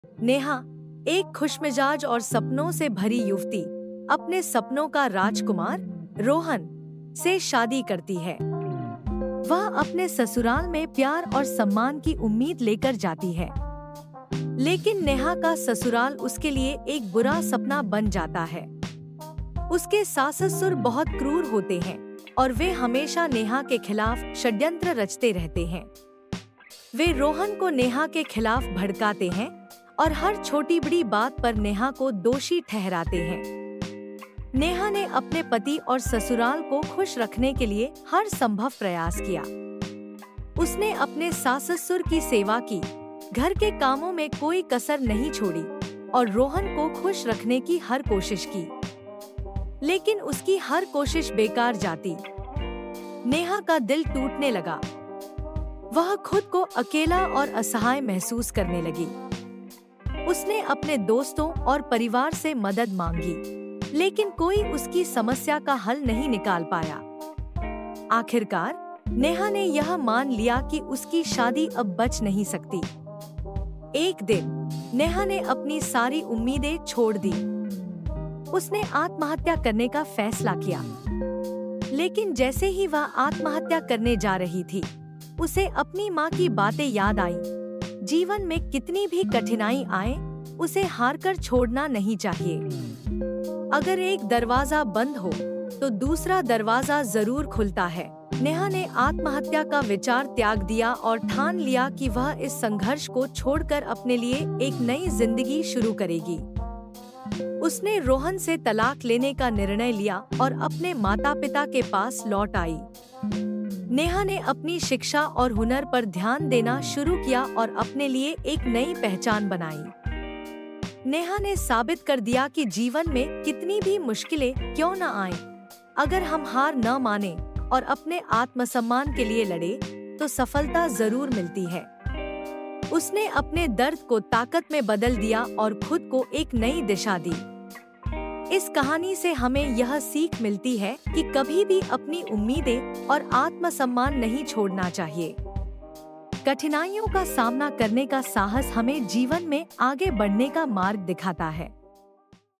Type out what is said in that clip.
नेहा, एक खुशमिजाज और सपनों से भरी युवती, अपने सपनों का राजकुमार रोहन से शादी करती है। वह अपने ससुराल में प्यार और सम्मान की उम्मीद लेकर जाती है, लेकिन नेहा का ससुराल उसके लिए एक बुरा सपना बन जाता है। उसके सास-ससुर बहुत क्रूर होते हैं और वे हमेशा नेहा के खिलाफ षड्यंत्र रचते रहते हैं। वे रोहन को नेहा के खिलाफ भड़काते हैं और हर छोटी बड़ी बात पर नेहा को दोषी ठहराते हैं। नेहा ने अपने पति और ससुराल को खुश रखने के लिए हर संभव प्रयास किया। उसने अपने सास-ससुर की सेवा की, घर के कामों में कोई कसर नहीं छोड़ी और रोहन को खुश रखने की हर कोशिश की, लेकिन उसकी हर कोशिश बेकार जाती। नेहा का दिल टूटने लगा। वह खुद को अकेला और असहाय महसूस करने लगी। उसने अपने दोस्तों और परिवार से मदद मांगी, लेकिन कोई उसकी समस्या का हल नहीं निकाल पाया। आखिरकार नेहा ने यह मान लिया कि उसकी शादी अब बच नहीं सकती। एक दिन नेहा ने अपनी सारी उम्मीदें छोड़ दी। उसने आत्महत्या करने का फैसला किया, लेकिन जैसे ही वह आत्महत्या करने जा रही थी, उसे अपनी माँ की बातें याद आई। जीवन में कितनी भी कठिनाई आए, उसे हारकर छोड़ना नहीं चाहिए। अगर एक दरवाजा बंद हो तो दूसरा दरवाजा जरूर खुलता है। नेहा ने आत्महत्या का विचार त्याग दिया और ठान लिया कि वह इस संघर्ष को छोड़कर अपने लिए एक नई जिंदगी शुरू करेगी। उसने रोहन से तलाक लेने का निर्णय लिया और अपने माता-पिता के पास लौट आई। नेहा ने अपनी शिक्षा और हुनर पर ध्यान देना शुरू किया और अपने लिए एक नई पहचान बनाई। नेहा ने साबित कर दिया कि जीवन में कितनी भी मुश्किलें क्यों न आए, अगर हम हार न माने और अपने आत्मसम्मान के लिए लड़े तो सफलता जरूर मिलती है। उसने अपने दर्द को ताकत में बदल दिया और खुद को एक नई दिशा दी। इस कहानी से हमें यह सीख मिलती है कि कभी भी अपनी उम्मीदें और आत्मसम्मान नहीं छोड़ना चाहिए। कठिनाइयों का सामना करने का साहस हमें जीवन में आगे बढ़ने का मार्ग दिखाता है।